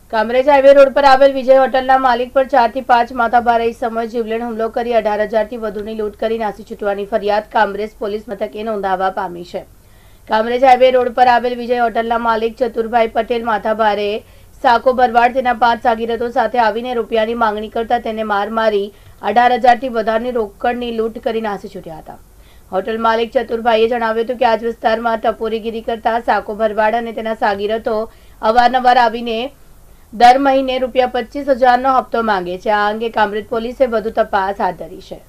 Kamrej highway road पर आवेल विजय होटलना मालिक पर 4 થી 5 माथाभारे समय जीवलेण हुमलो करी 18,000 થી વધુની લૂંટ કરી નાસી છૂટવાની ફરિયાદ कामरेज પોલીસ મથકે નોંધાવા પામી છે। कामरेज हाईवे रोड पर आवेल विजय होटलना मालिक चतुरभाई पटेल माथाभारे साको भरवाड तेना 5 सागीरतो साथे आवीने रूपियानी मांगणी करता तेने मार मारी 18,000 થી વધારની રોકડની લૂંટ કરી નાસી છૂટ્યા હતા। होटल मालिक चतुरभाईए जणाव्युं હતું કે આજ વિસ્તારમાં ટપોરીગીરી કરતા સાકો ભરવાડ અને તેના સાગીરતો અવારનવાર આવીને दर महीने ₹25,000 નો હપ્તો માંગે છે। આ અંગે કામરેજ પોલીસે વધુ તપાસ હાથ ધરી છે।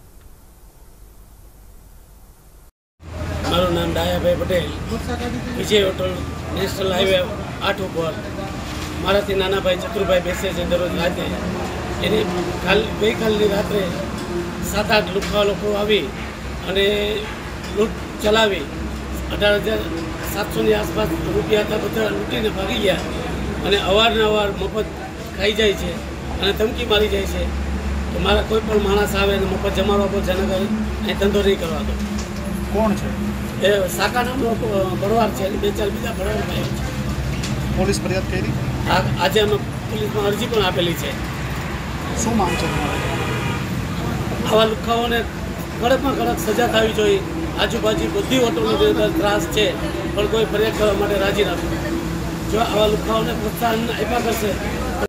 મારું નામ Dayabhai Patel, Vijay hotel national highway 8 ઉપર મારાથી નાના ભાઈ ચતુરભાઈ બેસે છે દરરોજ રાતે। એની ગઈકાલની રાત્રે 7-8 લુખ્ખા લોકો આવી અને લૂંટ ચલાવી 18,700ની આસપાસ રૂપિયા હતા, બધા લૂંટીને ભાગી ગયા અને અવારનવાર મફત ખાઈ જાય છે અને ધમકી મારી જાય છે કે મારા કોઈ પણ માણસ આવે અને મફત જમાડવા પર જનગર અહીં ધંધો નહીં કરવા દો। કોણ છે એ સાકા નામનો ભરવાડ છે અને 2-4 બીજા ભરવાડ ભાઈઓ છે। પોલીસ ફરિયાદ કરી? આજે અમે પોલીસમાં અરજી પણ આપેલી છે। શું માંગ છે આવા લુખ્ખાઓને કડકમાં કડક સજા થવી જોઈએ। આજુબાજુ બધી હોટલોની અંદર ત્રાસ છે પણ કોઈ ફરિયાદ કરવા માટે રાજી નથી। જો આવા લુખ્ખાઓને પ્રોત્સાહન આપ્યા કરશે